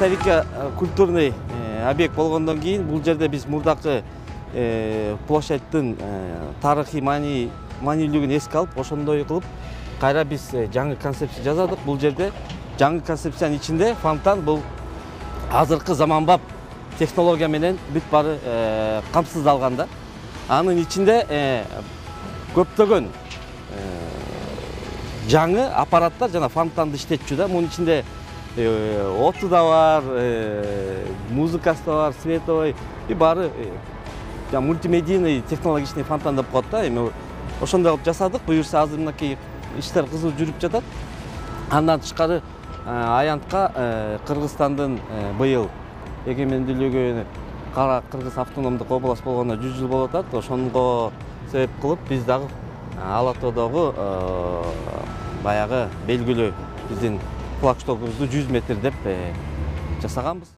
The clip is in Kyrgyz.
историка культурный объект болгондон кийин бул жерде биз мурдакы площадьтын тарыхый маанилүүлүгүн эске алып, ошондой кылып кайра биз жаңы концепция жасадык. Бул жерде жаңы концепциянын ичинде фонтан бул азыркы заманбап технология менен бүт баары камсыздалган да. Анын ичинде көптөгөн жаңы аппараттар жана фонтанды иштетчү да. Мунун ичинде оту да бар, музыкасы да бар, световой и баары мультимедийный технологичный фонтан деп коет да. Эми ошондой кылып жасадык. Буюрса азыр мынакей иштер кызуу жүрүп жатат. Андан тышкары аянтка Кыргызстандын быйыл эгемендүүлүгү Кара Кыргыз автономдук область болгондо 100 жыл болуп атат. Ошонго себеп кылып биз дагы Ала Тоодогу баягы белгилүү биздин флагштогубузду 100 метр деп жасаганбыз.